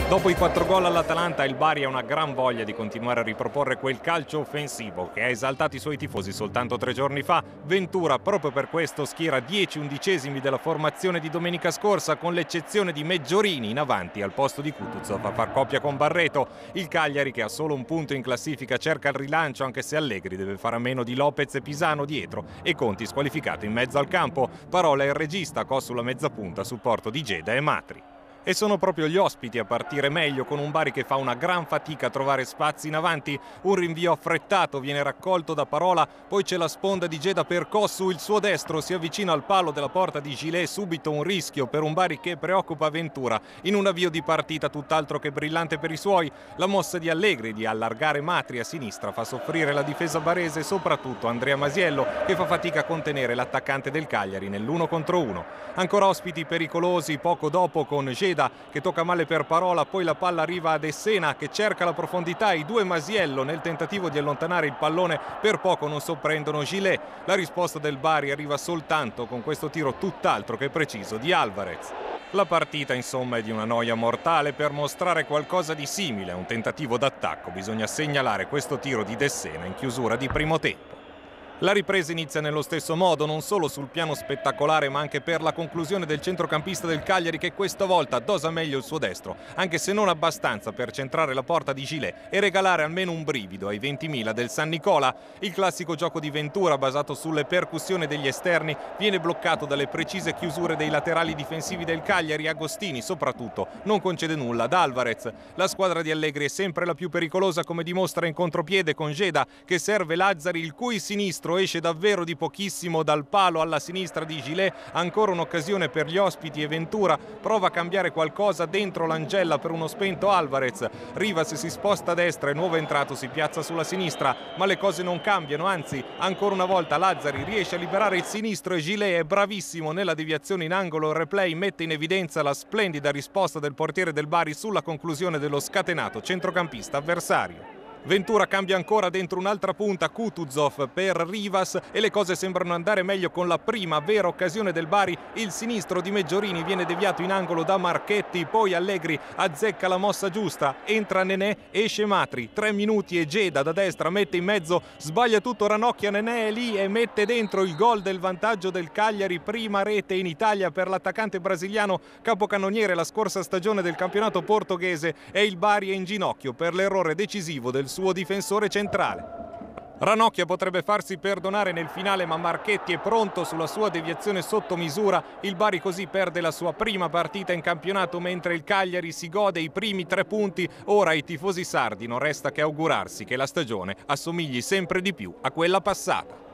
Dopo i 4 gol all'Atalanta, il Bari ha una gran voglia di continuare a riproporre quel calcio offensivo che ha esaltato i suoi tifosi soltanto 3 giorni fa. Ventura proprio per questo schiera 10 undicesimi della formazione di domenica scorsa, con l'eccezione di Meggiorini in avanti al posto di Kutuzov a far coppia con Barreto. Il Cagliari, che ha solo un punto in classifica, cerca il rilancio, anche se Allegri deve fare a meno di Lopez e Pisano dietro e Conti squalificato in mezzo al campo. Parola il regista, Co sulla mezza punta a supporto di Geda e Matri. E sono proprio gli ospiti a partire meglio, con un Bari che fa una gran fatica a trovare spazi in avanti. Un rinvio affrettato viene raccolto da Parola, poi c'è la sponda di Geda per Cossu, il suo destro si avvicina al palo della porta di Gilet, subito un rischio per un Bari che preoccupa Ventura. In un avvio di partita tutt'altro che brillante per i suoi, la mossa di Allegri di allargare Matri a sinistra fa soffrire la difesa barese, soprattutto Andrea Masiello, che fa fatica a contenere l'attaccante del Cagliari nell'1 contro 1. Ancora ospiti pericolosi poco dopo, con Geda che tocca male per Parola, poi la palla arriva ad Essena che cerca la profondità, i due Masiello nel tentativo di allontanare il pallone per poco non sorprendono Gilet. La risposta del Bari arriva soltanto con questo tiro tutt'altro che preciso di Alvarez. La partita insomma è di una noia mortale. Per mostrare qualcosa di simile a un tentativo d'attacco bisogna segnalare questo tiro di Dessena in chiusura di primo tempo. La ripresa inizia nello stesso modo, non solo sul piano spettacolare ma anche per la conclusione del centrocampista del Cagliari, che questa volta dosa meglio il suo destro, anche se non abbastanza per centrare la porta di Gilet e regalare almeno un brivido ai 20.000 del San Nicola. Il classico gioco di Ventura, basato sulle percussioni degli esterni, viene bloccato dalle precise chiusure dei laterali difensivi del Cagliari. Agostini soprattutto non concede nulla ad Alvarez. La squadra di Allegri è sempre la più pericolosa, come dimostra in contropiede con Geda, che serve Lazzari, il cui sinistro esce davvero di pochissimo dal palo alla sinistra di Gilet. Ancora un'occasione per gli ospiti e Ventura prova a cambiare qualcosa dentro l'Angella per uno spento Alvarez. Rivas si sposta a destra e nuovo entrato si piazza sulla sinistra, ma le cose non cambiano, anzi ancora una volta Lazzari riesce a liberare il sinistro e Gilet è bravissimo nella deviazione in angolo. Il replay mette in evidenza la splendida risposta del portiere del Bari sulla conclusione dello scatenato centrocampista avversario. Ventura cambia ancora dentro un'altra punta, Kutuzov per Rivas, e le cose sembrano andare meglio con la prima vera occasione del Bari. Il sinistro di Meggiorini viene deviato in angolo da Marchetti, poi Allegri azzecca la mossa giusta, entra Nenè, esce Matri, 3 minuti e Geda da destra mette in mezzo, sbaglia tutto Ranocchia, Nenè è lì e mette dentro il gol del vantaggio del Cagliari, prima rete in Italia per l'attaccante brasiliano, capocannoniere la scorsa stagione del campionato portoghese, e il Bari è in ginocchio per l'errore decisivo del suo difensore centrale. Ranocchia potrebbe farsi perdonare nel finale, ma Marchetti è pronto sulla sua deviazione sotto misura. Il Bari così perde la sua prima partita in campionato, mentre il Cagliari si gode i primi 3 punti. Ora ai tifosi sardi non resta che augurarsi che la stagione assomigli sempre di più a quella passata.